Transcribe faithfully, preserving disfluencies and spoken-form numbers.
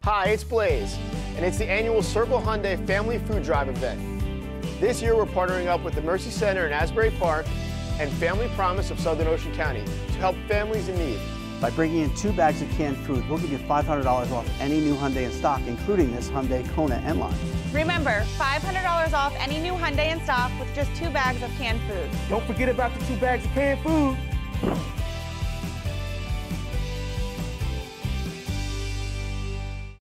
Hi, it's Blaze, and it's the annual Circle Hyundai Family Food Drive event. This year, we're partnering up with the Mercy Center in Asbury Park and Family Promise of Southern Ocean County to help families in need. By bringing in two bags of canned food, we'll give you five hundred dollars off any new Hyundai in stock, including this Hyundai Kona N-Line. Remember, five hundred dollars off any new Hyundai in stock with just two bags of canned food. Don't forget about the two bags of canned food.